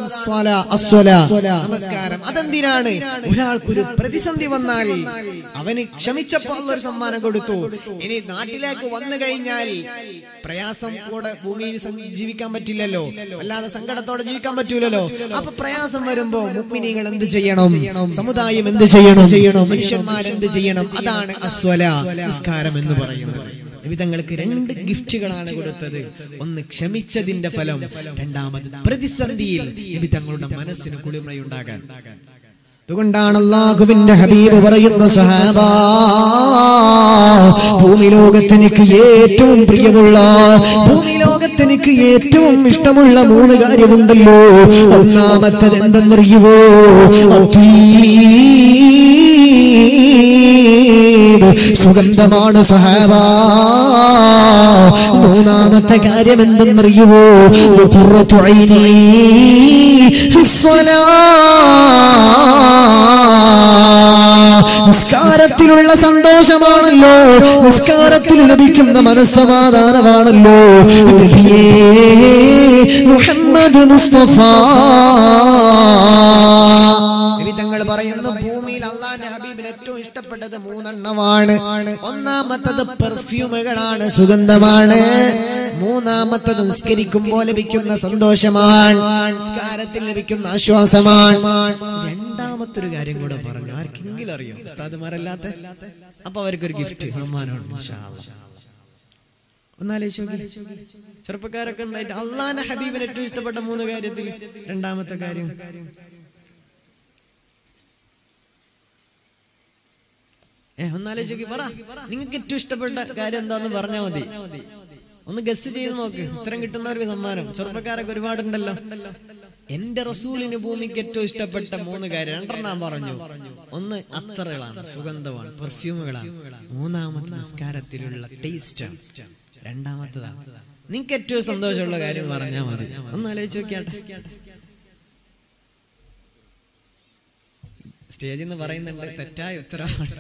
നമസ്കാരം. അതെന്തിനാണ്? ഒരാൾക്കൊരു പ്രതിസന്ധി വന്നാൽ അവന് ക്ഷമിച്ചപ്പോൾ അല്ലാഹു ഒരു സമ്മാനം കൊടുത്തു. ഇനി നാട്ടിലേക്ക് വന്നു കഴിഞ്ഞാൽ പ്രയാസം കൂടെ ഭൂമിയിൽ ജീവിക്കാൻ പറ്റില്ലല്ലോ, അല്ലാതെ സങ്കടത്തോടെ ജീവിക്കാൻ പറ്റൂലല്ലോ. അപ്പൊ പ്രയാസം വരുമ്പോ മുഅ്മിനീങ്ങൾ എന്ത് ചെയ്യണം? സമുദായം എന്ത് ചെയ്യണം? മനുഷ്യന്മാർ എന്ത് ചെയ്യണം? അതാണ് നിസ്കാരം എന്ന് പറയുന്നത്. നബി തങ്ങൾക്ക് രണ്ട് ഗിഫ്റ്റുകളാണ് കൊടുത്തത്. ഒന്ന് ക്ഷമിച്ചതിന്റെ ഫലം, രണ്ടാമത് പ്രതിസന്ധിയിൽ നബി തങ്ങളുടെ മനസ്സിന് കുളിർമയുണ്ടാകാൻ. അതുകൊണ്ടാണ് അല്ലാഹുവിന്റെ ഹബീബ് പറയുന്ന സഹാബ, ഭൂമി ലോകത്തെനിക്ക് ഏറ്റവും പ്രിയമുള്ള, ഭൂമി ലോകത്തെനിക്ക് ഏറ്റവും ഇഷ്ടമുള്ള 3 കാര്യമുണ്ടല്ലോ. ഒന്നാമത്തത് എന്തെന്നറിയുവോ? സുഗന്ധമാണ് സഹാബ. മൂന്നാമത്തെ കാര്യം എന്തെന്നറിയുവോ? ഖുർറത്തു ഐനി ഫിസ്സലാ, നിസ്കാരത്തിലുള്ള സന്തോഷമാണല്ലോ, നിസ്കാരത്തിൽ ലഭിക്കുന്ന മനസ്സമാധാനമാണല്ലോ. നബിയേ മുഹമ്മദ് മുസ്തഫ നബി തങ്ങൾ പറയുന്നു, ഭൂമിയിൽ അല്ലാഹുവിന്റെ ഹബീബിന് ഏറ്റവും ഇഷ്ടപ്പെട്ടത് 3 എണ്ണമാണ്. ഒന്നാമത്തത് പെർഫ്യൂമുകളാണ്, സുഗന്ധമാണ്. മൂന്നാമത്തത് നിസ്കരിക്കുമ്പോൾ ലഭിക്കുന്ന സന്തോഷമാണ്, നിസ്കാരത്തിൽ ലഭിക്കുന്ന ആശ്വാസമാണ്. രണ്ടാമത്തൊരു കാര്യം കൂടെ പറഞ്ഞു, ആർക്കെങ്കിലും അറിയാം ഉസ്താദുമാരല്ലാത്ത? അപ്പൊ അവർക്കൊരു ഗിഫ്റ്റ് സമ്മാനമാണ്. ഒന്നാലോചിച്ചു, ചെറുപ്പക്കാരൊക്കെ ഉണ്ടായിട്ട് അല്ലാഹുവിന്റെ ഹബീബിന് ഏറ്റവും ഇഷ്ടപ്പെട്ട 3 കാര്യത്തിൽ രണ്ടാമത്തെ കാര്യം ഒന്നാലോചിച്ചു. പറ, നിങ്ങൾക്ക് ഏറ്റവും ഇഷ്ടപ്പെട്ട കാര്യം എന്താന്ന് പറഞ്ഞാൽ മതി. ഒന്ന് ഗസ് ചെയ്ത് നോക്ക്, ഉത്തരം കിട്ടുന്നവർക്ക് സമ്മാനം. ചെറുപ്പക്കാരൊക്കെ ഒരുപാടുണ്ടല്ലോ. എന്റെ റസൂലിന് ഭൂമിക്ക് ഏറ്റവും ഇഷ്ടപ്പെട്ട 3 കാര്യം 2 പറഞ്ഞു. ഒന്ന് അത്തറുകളാണ്, സുഗന്ധമാണ്, പെർഫ്യൂമുകളാണ്. മൂന്നാമത്തെ നിസ്കാരത്തിലുള്ള ടേസ്റ്റ്. രണ്ടാമത്തതാണ്. നിങ്ങൾക്ക് ഏറ്റവും സന്തോഷമുള്ള കാര്യം പറഞ്ഞാൽ മതി. ഒന്ന് ആലോചിച്ച് നോക്കിയാട്ടെ. സ്റ്റേജിൽ നിന്ന് പറയുന്നുണ്ട് തെറ്റായ ഉത്തരവാണ്.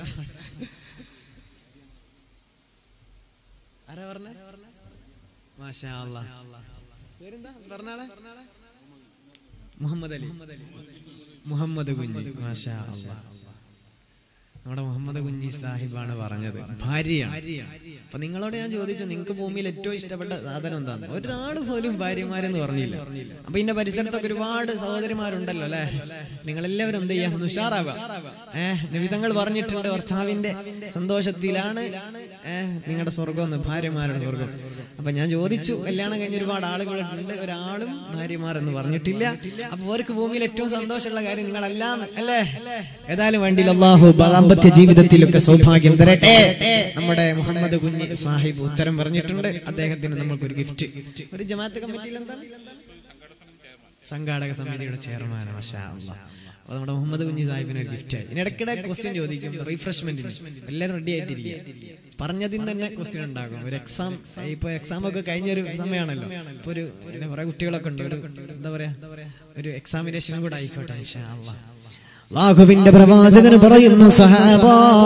ആരാ പറഞ്ഞ? മാഷാ അല്ലാഹ്. പേരെന്താ പറഞ്ഞാളെ? മുഹമ്മദ് അലി, മുഹമ്മദ് കുഞ്ഞി. മാഷാ അല്ലാഹ്. നമ്മുടെ മുഹമ്മദ് കുഞ്ഞി സാഹിബാണ് പറഞ്ഞത്, ഭാര്യയാണ്. അപ്പൊ നിങ്ങളോട് ഞാൻ ചോദിച്ചു, നിങ്ങൾക്ക് ഭൂമിയിൽ ഏറ്റവും ഇഷ്ടപ്പെട്ട സാധനം എന്താണ്? ഒരാൾ പോലും ഭാര്യമാരെന്ന് പറഞ്ഞില്ല. അപ്പൊ ഇതിന്റെ പരിസരത്തൊക്കെ ഒരുപാട് സഹോദരിമാരുണ്ടല്ലോ അല്ലെ? നിങ്ങളെല്ലാവരും എന്ത് ചെയ്യാം? ഉഷാറാവുക. നബി തങ്ങൾ പറഞ്ഞിട്ടുണ്ട്, ഭർത്താവിന്റെ സന്തോഷത്തിലാണ് നിങ്ങളുടെ സ്വർഗം എന്ന്, ഭാര്യമാരുടെ സ്വർഗം. അപ്പൊ ഞാൻ ചോദിച്ചു, കല്യാണം കഴിഞ്ഞ ഒരുപാട് ആളുകളുണ്ട്, ഒരാളും ഭാര്യമാരെന്ന് പറഞ്ഞിട്ടില്ല. അപ്പൊ അവർക്ക് ഭൂമിയിൽ ഏറ്റവും സന്തോഷമുള്ള കാര്യം നിങ്ങളല്ലാന്ന് അല്ലേ? ഏതായാലും വേണ്ടില്ല, അല്ലാഹു ദാമ്പത്യ ജീവിതത്തിലൊക്കെ സൗഭാഗ്യം തരട്ടെ. നമ്മുടെ മുഹമ്മദ് കുഞ്ഞി സാഹിബ് ഉത്തരം പറഞ്ഞിട്ടുണ്ട്. അദ്ദേഹത്തിന് നമ്മൾക്കൊരു ഗിഫ്റ്റ്. ഒരു ജമാഅത്ത് കമ്മിറ്റിയിൽ എന്താണ്? സംഘാടക സമിതിയുടെ ചെയർമാൻ. മാഷാ അല്ലാഹ്. അപ്പൊ നമ്മുടെ മുഹമ്മദ് കുഞ്ഞി സാഹിബിന് ഒരു ഗിഫ്റ്റ്. ഇടയ്ക്കിടെ ക്വസ്റ്റ്യൻ ചോദിക്കും, റിഫ്രഷ്മെന്റിന്. എല്ലാവരും റെഡി ആയിട്ടിരിക്കുക. പറഞ്ഞതിന് തന്നെ ക്വസ്റ്റ്യൻ ഉണ്ടാകും. ഒരു എക്സാം, ഇപ്പൊ എക്സാം ഒക്കെ കഴിഞ്ഞൊരു സമയമാണല്ലോ. ഇപ്പൊ ഒരു കുറെ കുട്ടികളൊക്കെ ഉണ്ട്, ഒരു എന്താ പറയാ, ഒരു എക്സാമിനേഷനും കൂടെ ആയിക്കോട്ടെ ഇൻഷാ അല്ലാഹ്. അല്ലാഹുവിന്റെ പ്രവാചകൻ പറയുന്ന സഹാബ,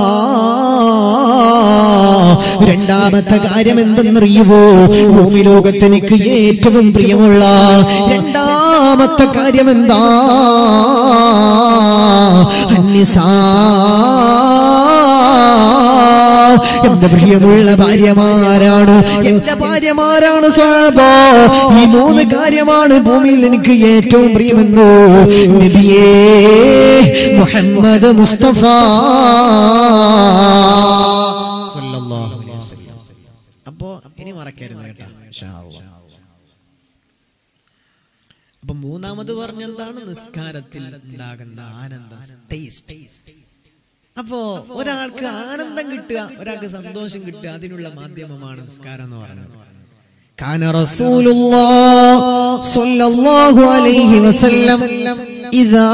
രണ്ടാമത്തെ കാര്യം എന്തെന്നറിയുവോ? ഭൂമി ലോകത്ത് എനിക്ക് ഏറ്റവും പ്രിയമുള്ള രണ്ടാമത്തെ കാര്യം എന്താ? അന്നിസാ, എന്റെ പ്രിയമുള്ള ഭാര്യമാരാണ്, എന്റെ ഭാര്യമാരാണ് സഹാബ. ഈ 3 കാര്യമാണ് ഭൂമിയിൽ എനിക്ക് ഏറ്റവും പ്രിയമെന്ന് നബിയേ മുഹമ്മദ് മുസ്തഫ സല്ലല്ലാഹു അലൈഹി വസല്ലം. അപ്പോ ഇനി മറക്കരുത് കേട്ടോ ഇൻഷാ അല്ലാഹ്. അപ്പൊ മൂന്നാമത് പറഞ്ഞെന്താണ്? നിസ്കാരത്തിൽ ഉണ്ടാകുന്ന ആനന്ദം, ടേസ്റ്റ്. അപ്പോ ഒരാൾക്ക് ആനന്ദം കിട്ടുക, ഒരാൾക്ക് സന്തോഷം കിട്ടുക, അതിനുള്ള മാധ്യമമാണ് നിസ്കാരം എന്ന് പറയുന്നത്. കാന റസൂലുള്ളാഹി സ്വല്ലല്ലാഹു അലൈഹി വസല്ലം ഇദാ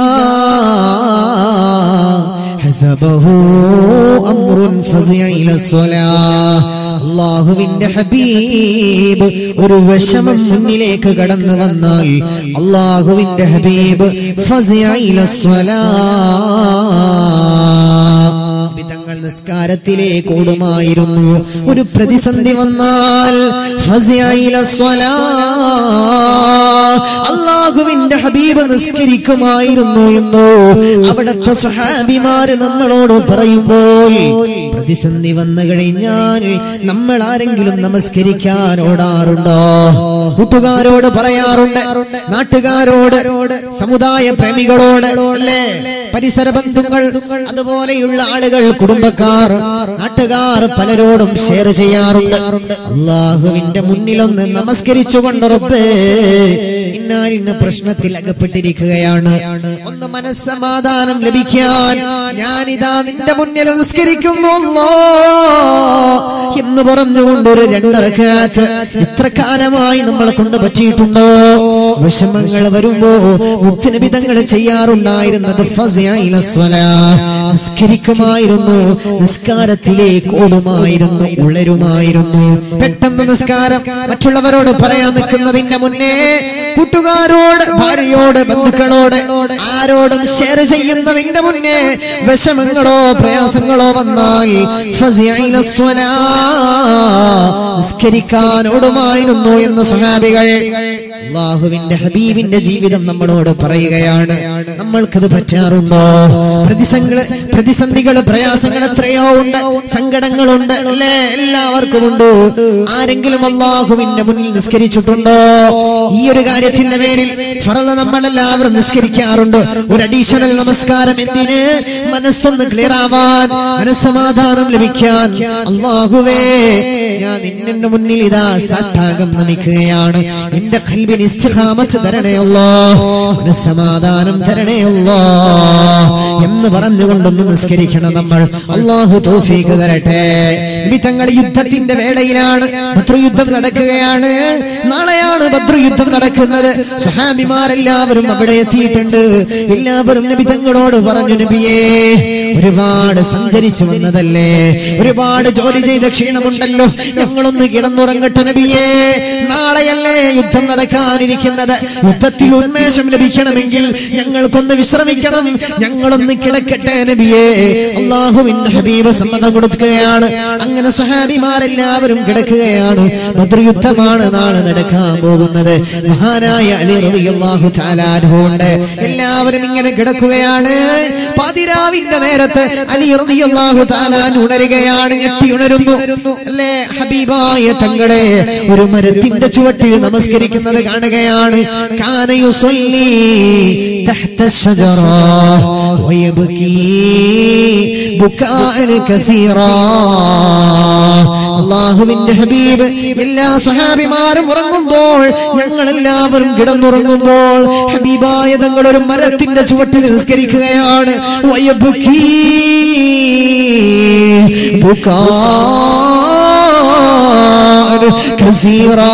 ഹസബഹു അംറുൻ ഫസിഅ ഇല സ്വലാഹ്. അല്ലാഹുവിന്റെ ഹബീബ് ഒരു വിഷമം മുന്നിലേക്ക് കടന്നു വന്നാൽ അല്ലാഹുവിന്റെ ഹബീബ് ഫസിഅ ഇല സ്വലാഹ്, തങ്ങൾ നിസ്കാരത്തിലേക്ക് ഓടുമായിരുന്നു. ഒരു പ്രതിസന്ധി വന്നാൽ ഫസിഅ ഇല സ്വലാഹ്, അല്ലാഹുവിന്റെ ഹബീബ് നിസ്കരിക്കുമായിരുന്നു എന്ന് അവിടുത്തെ സ്വഹാബിമാര് നമ്മളോട് പറയുമ്പോൾ പ്രതിസന്ധി വന്നു കഴിഞ്ഞാൽ നമ്മൾ ആരെങ്കിലും നമസ്കരിക്കാൻ ഓടാറുണ്ടോ? കൂട്ടുകാരോട് പറയാറുണ്ട്, നാട്ടുകാരോട്, സമുദായ പ്രേമികളോട്, അല്ലേ, പരിസര ബന്ധുക്കൾ, അതുപോലെയുള്ള ആളുകൾ, കുടുംബക്കാർ, നാട്ടുകാർ പലരോടും ഷെയർ ചെയ്യാറുണ്ട്. അള്ളാഹുവിന്റെ മുന്നിലൊന്ന് നമസ്കരിച്ചുകൊണ്ട് റബ്ബേ ഇന്ന പ്രശ്നത്തിൽ അകപ്പെട്ടിരിക്കുകയാണ്, ഒന്ന് മനസ്സമാധാനം ലഭിക്കാൻ ഞാനിതാ നിന്റെ മുന്നിൽ നമസ്കരിക്കുന്നു എന്ന് പറഞ്ഞുകൊണ്ട് ഒരു 2 റക്അത്ത് ഇത്ര കാലമായി നമ്മളെ കൊണ്ട് പറ്റിയിട്ടുണ്ടോ? വിഷമങ്ങൾ വരുമ്പോ മുത്തുനബി തങ്ങൾ ചെയ്യാറുണ്ടായിരുന്നത് നിസ്കരിക്കുമായിരുന്നു, നിസ്കാരത്തിലേക്ക് ഓടുമായിരുന്നു, ഉളരുമായിരുന്നു. പെട്ടെന്ന് നിസ്കാരം മറ്റുള്ളവരോട് പറയാൻ നിൽക്കുന്നതിന്റെ മുന്നേ കൂട്ടുകാരോട്, ഭാര്യയോട്, ബന്ധുക്കളോട്, ആരോടും ഷെയർ ചെയ്യുന്നതിന്റെ മുന്നേ വിഷമങ്ങളോ പ്രയാസങ്ങളോ വന്നാൽ നിസ്കരിക്കാൻ ഓടുമായിരുന്നു എന്ന് സ്വഹാബികൾ. അല്ലാഹുവിന്റെ ഹബീബിന്റെ ജീവിതം നമ്മളോട് പറയുകയാണ്. നമ്മൾക്കത് പറ്റാറുണ്ടോ? പ്രതിസന്ധികൾ, പ്രയാസങ്ങൾ എത്രയോ ഉണ്ട്, സങ്കടങ്ങളുണ്ട്, അല്ലേ? എല്ലാവർക്കും ഉണ്ട്. ആരെങ്കിലും അല്ലാഹുവിന്റെ മുന്നിൽ നിസ്കരിച്ചിട്ടുണ്ടോ? ഈ ഒരു കാര്യത്തിന്റെ പേരിൽ ഫർള് നമ്മളെല്ലാവരും നിസ്കരിക്കാറുണ്ട്. ഒരു അഡീഷണൽ നമസ്കാരം എന്തിന്? മനസ്സൊന്ന് ക്ലിയർ ആവാൻ, മനസ്സമാധാനം ലഭിക്കാൻ. അല്ലാഹുവേ, ഞാൻ നിന്റെ മുന്നിൽ ഇതാ സാഷ്ടാംഗം നമിക്കുകയാണ്. എന്റെ ഖൽബിന് ഇസ്തിഖാമത്ത് തരണേ അല്ലാഹ്, മനസ്സമാധാനം തരണേ അല്ലാഹ് എന്ന് പറഞ്ഞുകൊണ്ടൊന്ന് നിസ്കരിക്കണം നമ്മൾ. അല്ലാഹു തൗഫീഖ് തരട്ടെ. നബി തങ്ങൾ യുദ്ധത്തിന്റെ വേളയിലാണ്. ബദ്ർ യുദ്ധം നടക്കുകയാണ്. നാളെയാണ് ബദ്ർ യുദ്ധം നടക്കുന്നത്. സഹാബിമാരെല്ലാവരും അവിടെ എത്തിയിട്ടുണ്ട്. എല്ലാവരും നബി തങ്ങളോട് പറഞ്ഞു, നബിയേ, ഒരുപാട് സഞ്ചരിച്ചു വന്നതല്ലേ, ഒരുപാട് ജോലി ചെയ്ത ക്ഷീണമുണ്ടല്ലോ, ഞങ്ങളൊന്ന് കിടന്നുറങ്ങട്ടെ നബിയേ. നാളെയല്ലേ യുദ്ധം നടക്കാനിരിക്കുന്നത്. യുദ്ധത്തിൽ ഉന്മേഷം ലഭിക്കണമെങ്കിൽ ഞങ്ങൾക്കൊന്ന് വിശ്രമിക്കണം, ഞങ്ങളൊന്ന് കിടക്കട്ടെ നബിയേ. അല്ലാഹുവിന്റെ ഹബീബ് സമ്മതം കൊടുക്കുകയാണ്. അങ്ങനെ സഹാബിമാരെല്ലാവരും കിടക്കുകയാണ്. ബദ്ർ യുദ്ധമാണ് നാളെ നടക്കാൻ പോകുന്നത്. മഹാനായ അലി റളിയല്ലാഹു തആല അൻഹു ഉണ്ട്. എല്ലാവരും ഇങ്ങനെ കിടക്കുകയാണ്. പാതിരാവിന്റെ നേരത്ത് അലി റളിയല്ലാഹു തആല അൻഹു ഉണരുകയാണ്. ഞെട്ടി ഉണരുന്നു, അല്ലേ? ഹബീബായ തങ്ങളെ ഒരു മരത്തിന്റെ ചുവട്ടിൽ നമസ്കരിക്കുന്നത് കാണുകയാണ്. കാന യുസല്ലി തഹ്ത അശ്ശജറ വയബ്കി ബുകാഅൻ കസീറാ. അല്ലാഹുവിന്റെ ഹബീബ് എല്ലാ സ്വഹാബിമാരും ഉറങ്ങുമ്പോൾ, ഞങ്ങളെല്ലാവരും കിടന്നുറങ്ങുമ്പോൾ ഹബീബായ തങ്ങൾ ഒരു മരത്തിന്റെ ചുവട്ടിൽ നിസ്കരിക്കുകയാണ്. വയബ്കി ബുകാഅൻ കസീറാ.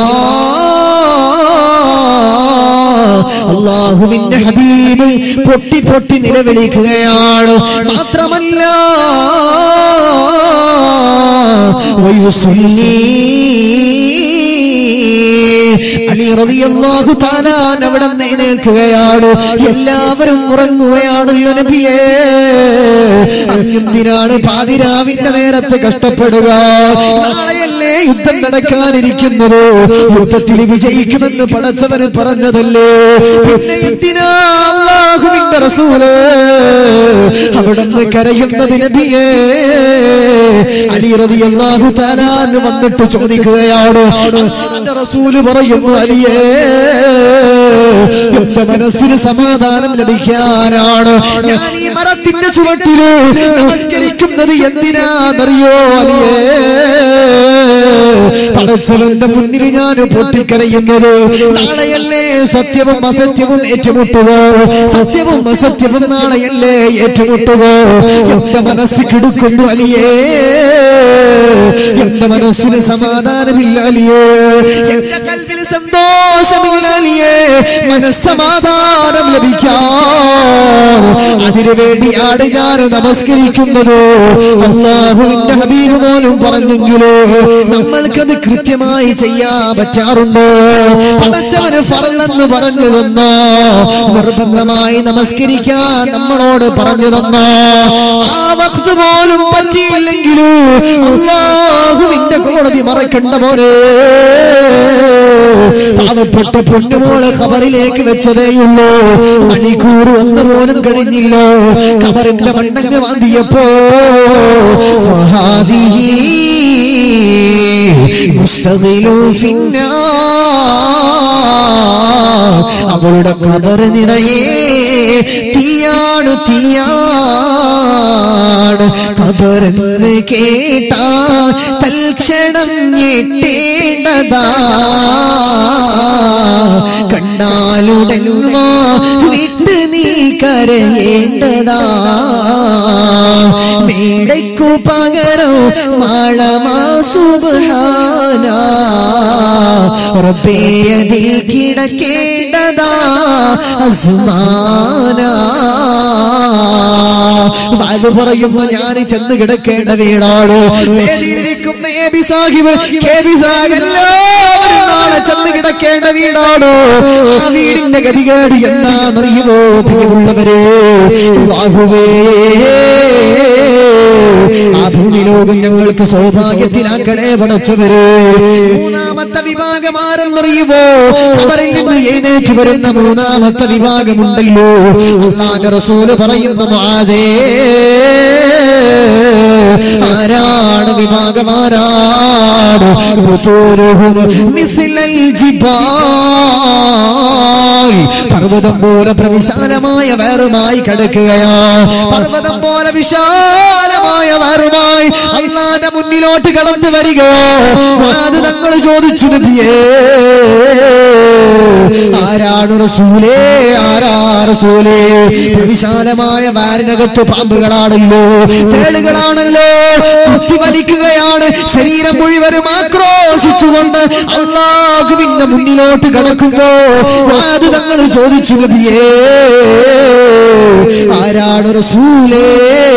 അല്ലാഹുവിന്റെ ഹബീബ് പൊട്ടി പൊട്ടി നിലവിളിക്കുകയാണ്. മാത്രമല്ല അലി റളിയല്ലാഹു തആല അവിടെ എഴുന്നേൽക്കുകയാണ്. എല്ലാവരും ഉറങ്ങുകയാണല്ലോ നബിയേ, എന്തിനാണ് പാതിരാവിന്റെ നേരത്ത് കഷ്ടപ്പെടുക? നാളെയല്ലേ യുദ്ധം നടക്കാനിരിക്കുന്നത്. യുദ്ധത്തിൽ വിജയിക്കുമെന്ന് പടച്ചവന് പറഞ്ഞതല്ലേ, പിന്നെ എന്തിനാ അല്ലാഹുവിന്റെ റസൂല് അവിടുന്ന് കരയുന്നത് നബിയേ? അലി റളിയല്ലാഹു തആല വന്നിട്ട് ചോദിക്കുകയാണ്. അല്ലാഹുവിന്റെ റസൂല് പറയുന്നു, അലിയേ, എന്റെ മനസ്സിന് സമാധാനം ലഭിക്കാനാണ് ഞാൻ ഈ മരത്തിന്റെ ചുവട്ടില് നമസ്കരിക്കുന്നത്. എന്തിനാണെന്നറിയോ അലിയേ? പടച്ചവന്റെ മുന്നിൽ ഞാൻ പൊട്ടിക്കരയുന്നത്. നാളെയല്ലേ സത്യവും അസത്യവും ഏറ്റുമുട്ടുക, സത്യവും അസത്യവും നാളെയല്ലേ ഏറ്റുമുട്ടുക. എന്റെ മനസ്സ് കിടക്കുന്നു അലിയേ, എന്റെ മനസ്സിന് സമാധാനമില്ല അലിയേ, എന്റെ കൽവിൽ സന്തോഷമില്ല അലിയേ. മനസ്സമാധാനം ലഭിക്കാൻ അതിനുവേണ്ടിയാണ് ഞാൻ നമസ്കരിക്കുന്നത്. അല്ലാഹുവിന്റെ ഹബീബ് പോലും പറഞ്ഞെങ്കിലോ നമ്മൾക്കത് കൃത്യമായി ചെയ്യാൻ പറ്റാറുണ്ടോ? പടച്ചവന് ഫർളെന്ന് പറഞ്ഞു തന്നോ, നിർബന്ധമായി നമസ്കരിക്കാൻ നമ്മളോട് പറഞ്ഞു തന്നോ, ആ വഖ്ത് പോലും പറ്റിയില്ലെങ്കിലും അല്ലാഹുവിന്റെ കോടതി മറക്കണ്ട പോലെ പാവപ്പെട്ട പൊന്നുമോളെ ഖബറിലേക്ക് വെച്ചതേയുള്ളൂ. മണിക്കൂർ വന്നു പോയി പോലും കഴിഞ്ഞില്ലോ. ഖബറിന്റെ മണ്ണങ്ങ് വാന്തിയപ്പോ ഫഹാദിഹി മുസ്തഖിലു ഫിന്നാർ, അവളുടെ ഖബർ നിറയെ തീയാണ് തീയാണ്. ഖബറെന്ന് കേട്ടാൽ തൽക്ഷണം ഞെട്ടേണ്ടതാ, കണ്ടാലുടൻ വിട്ട് നീ കരയേണ്ടതാ. മേടയ്ക്കു പകരം മഴമാ സുബ്ഹാന, റബ്ബേ അതിൽ കിടക്കേണ്ടതാ അസ്മാന. അത് പറയുമ്പോ ഞാൻ ചെന്ന് കിടക്കേണ്ട വീടാണ്. വേദിയിലിരിക്കുന്ന എബി സാഹിബ് കെബി സാഹിബല്ലോ നാളെ ചെന്ന് കിടക്കേണ്ട വീടാണ്. ആ വീടിന്റെ ഗതികേട് എന്താണെന്നറിയുമോ പ്രിയമുള്ളവരെ? അല്ലാഹുവേ, ആ ഭൂമി ലോകം ഞങ്ങൾക്ക് സൗഭാഗ്യത്തിലാക്കണേ പടച്ചവരെ. മൂന്നാമത്തെ വിഭാഗം ആരെന്നറിയുമോ? ഖബറിൽ നിന്ന് എഴുന്നേറ്റ് വരുന്ന മൂന്നാമത്തെ വിഭാഗമുണ്ടല്ലോ. അല്ലാഹുവിന്റെ റസൂല് പറയുന്ന മുആദേ, ആരാണ് വിഭാഗം? ആരാണ്? പർവ്വതം പോലെ പ്രവിശാലമായ വേറുമായി കിടക്കുകയാ. പർവ്വതം പോലെ വിശാലമായ വേറുമായി അല്ലാഹുവിന്റെ മുന്നിലോട്ട് കടന്നു വരികയോ. അത് തങ്ങൾ ചോദിച്ചു, നബിയേ ആരാണ് റസൂലേ? ആരാ റസൂലേ? വിശാലമായ വാരിനകത്ത് പാമ്പുകളാണല്ലോ, തേളുകളാണല്ലോ, കുത്തിവലിക്കുകയാണ്. ശരീരം മുഴുവനും ആക്രോശിച്ചുകൊണ്ട് അല്ലാഹുവിന്റെ മുന്നിലോട്ട് കടക്കുമ്പോ അത് തങ്ങൾ ചോദിച്ചു, നബിയേ ആരാണ് റസൂലേ?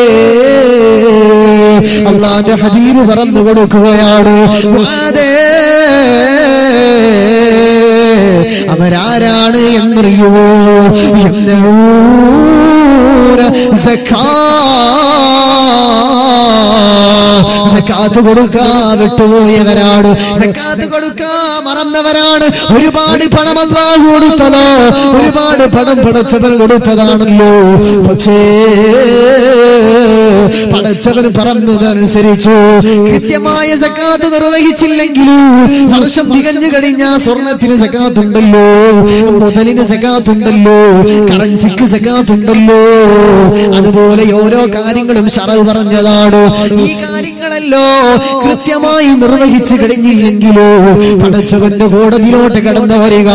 അല്ലാഹുവിന്റെ ഹബീബ് പറഞ്ഞു കൊടുക്കുകയാണ്, അവരാരാണ് എന്നറിയുമോ? സക്കാത്ത് കൊടുക്കാൻ വിട്ടുപോയവരാണ്, സക്കാത്ത് കൊടുക്കാൻ മറന്നവരാണ്. ഒരുപാട് പണം അല്ലാഹു കൊടുത്തതോ, ഒരുപാട് പണം പടച്ചവൻ കൊടുത്തതാണല്ലോ. പക്ഷേ പടച്ചവൻ പറഞ്ഞതനുസരിച്ചു കൃത്യമായ സക്കാത്ത് നിർവഹിച്ചില്ലെങ്കിലും വർഷം തികഞ്ഞു കഴിഞ്ഞാൽ സ്വർണത്തിന് സക്കാത്തുണ്ടല്ലോ, മുതലിന് സക്കാത്തുണ്ടല്ലോ, കറൻസിക്ക് സക്കാത്തുണ്ടല്ലോ. അതുപോലെ ഓരോ കാര്യങ്ങളും ശറഅ് പറഞ്ഞതാണ്. ഈ കാര്യങ്ങളല്ലോ കൃത്യമായി നിർവഹിച്ചു കഴിഞ്ഞില്ലെങ്കിലോ പടച്ചവന്റെ കോടതിയിലോട്ട് കടന്നു വരിക.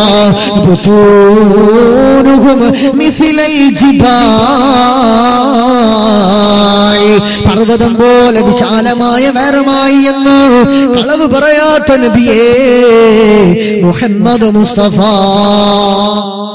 പർവ്വതം പോലെ വിശാലമായ വേറുമായി എന്ന് കളവ് പറയാത്ത നബിയേ മുഹമ്മദ് മുസ്തഫ